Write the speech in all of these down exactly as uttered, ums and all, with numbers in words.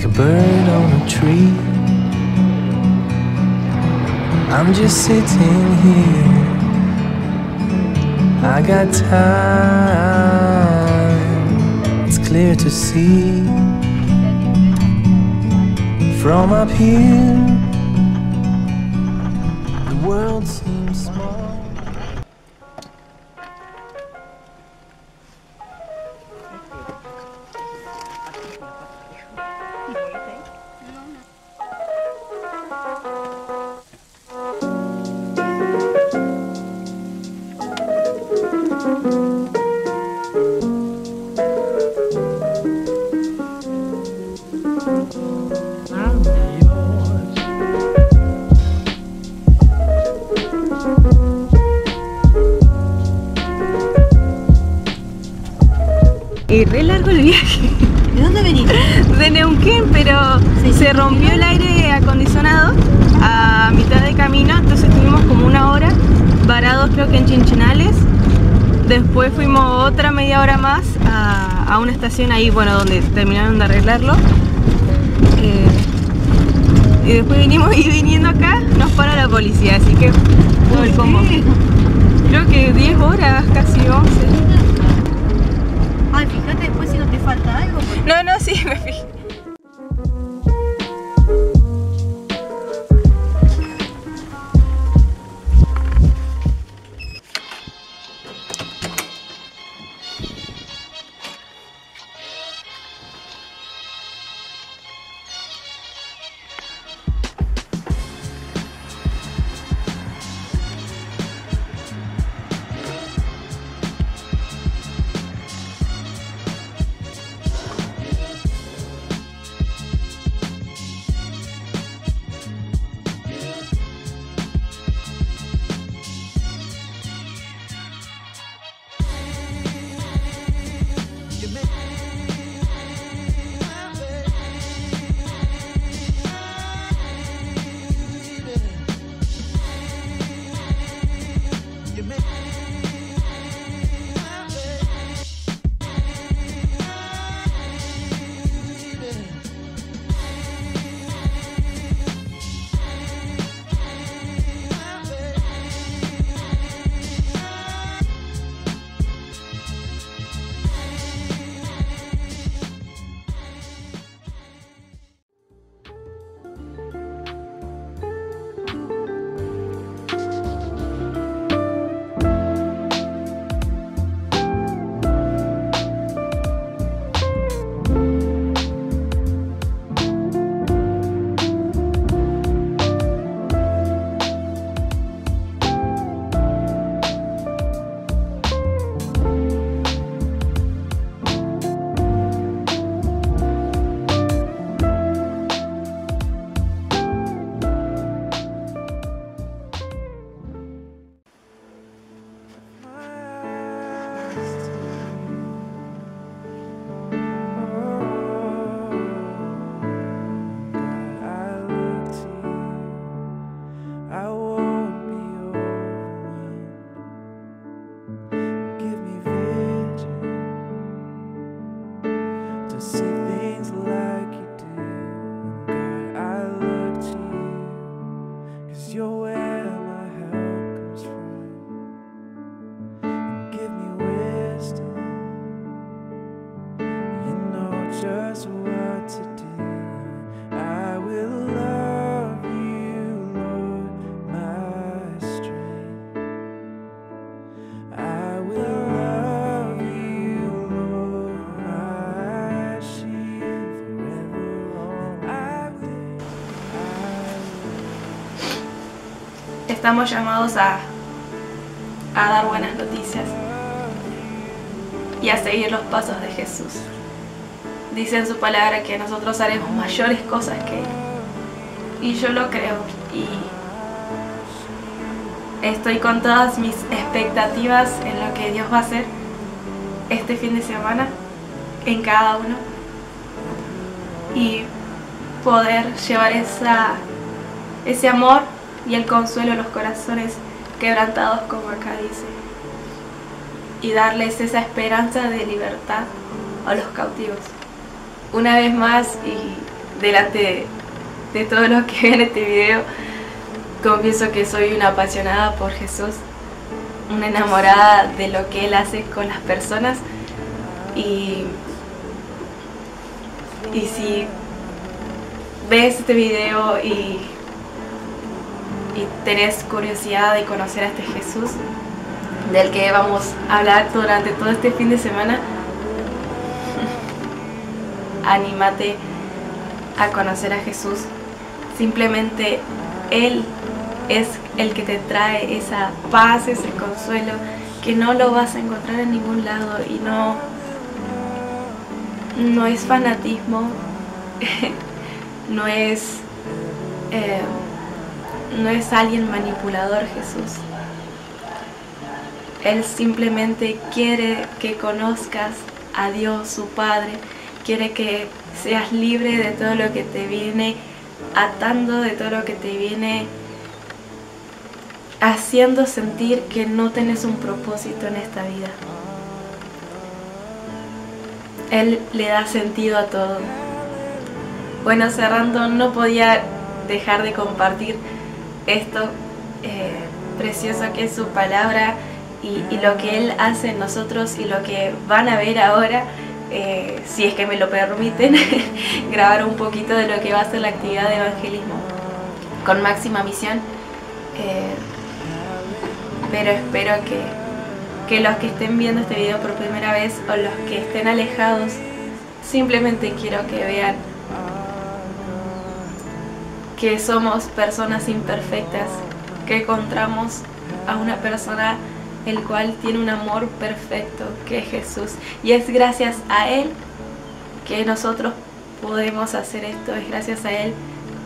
bird on a tree. I'm just sitting here, I got time, it's clear to see. From up here, the world seems small. Y re largo el viaje. ¿De dónde venís? De Neuquén, pero ¿Sí? se rompió el aire acondicionado a mitad de camino, entonces estuvimos como una hora varados, creo que en Chinchinales. Después fuimos otra media hora más a, a una estación ahí, bueno, donde terminaron de arreglarlo. Eh, y después vinimos y viniendo acá nos para la policía, así que todo el combo. Creo que diez horas, casi once. Ay, fíjate después si no te falta algo. Porque... No, no, sí, me fijé. Estamos llamados a, a dar buenas noticias y a seguir los pasos de Jesús. Dice en su palabra que nosotros haremos mayores cosas que Él. Y yo lo creo. Y estoy con todas mis expectativas en lo que Dios va a hacer este fin de semana en cada uno. Y poder llevar esa, ese amor y el consuelo a los corazones quebrantados, como acá dice, y darles esa esperanza de libertad a los cautivos. Una vez más, y delante de, de todos los que ven este video, confieso que soy una apasionada por Jesús, una enamorada de lo que Él hace con las personas. Y, y si ves este video y, y tenés curiosidad de conocer a este Jesús del que vamos a hablar durante todo este fin de semana, anímate a conocer a Jesús. Simplemente Él es el que te trae esa paz, ese consuelo que no lo vas a encontrar en ningún lado. Y no, no es fanatismo, no es, eh, no es alguien manipulador Jesús. Él simplemente quiere que conozcas a Dios, su Padre. Quiere que seas libre de todo lo que te viene atando, de todo lo que te viene haciendo sentir que no tenés un propósito en esta vida. Él le da sentido a todo. Bueno, cerrando, no podía dejar de compartir esto eh, precioso que es su palabra y, y lo que Él hace en nosotros y lo que van a ver ahora. Eh, si es que me lo permiten, grabar un poquito de lo que va a ser la actividad de evangelismo con Máxima Misión. Eh, pero espero que, que los que estén viendo este video por primera vez o los que estén alejados, simplemente quiero que vean que somos personas imperfectas, que encontramos a una persona el cual tiene un amor perfecto, que es Jesús. Y es gracias a Él que nosotros podemos hacer esto, es gracias a Él,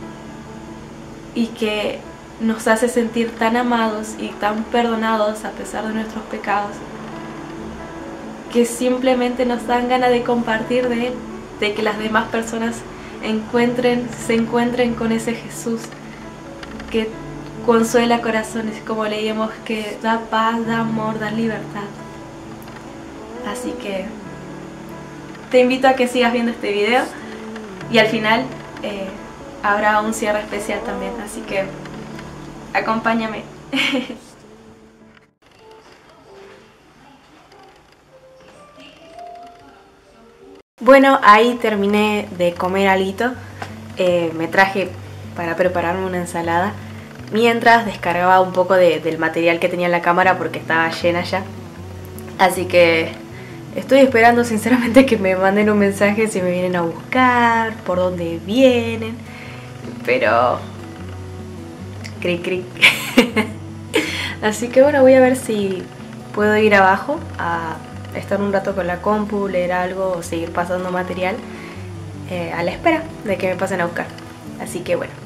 y que nos hace sentir tan amados y tan perdonados a pesar de nuestros pecados, que simplemente nos dan ganas de compartir de Él, de que las demás personas encuentren, se encuentren con ese Jesús que consuela corazones, como leíamos, que da paz, da amor, da libertad. Así que te invito a que sigas viendo este video y al final eh, habrá un cierre especial también, así que acompáñame. Bueno, ahí terminé de comer alito. Eh, me traje para prepararme una ensalada mientras descargaba un poco de, del material que tenía en la cámara porque estaba llena ya. Así que estoy esperando sinceramente que me manden un mensaje si me vienen a buscar, por dónde vienen. Pero cric cric. Así que bueno, voy a ver si puedo ir abajo a estar un rato con la compu, leer algo o seguir pasando material eh, a la espera de que me pasen a buscar. Así que bueno.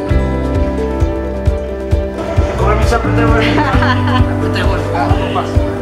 Apreté bueno. Apreté bueno.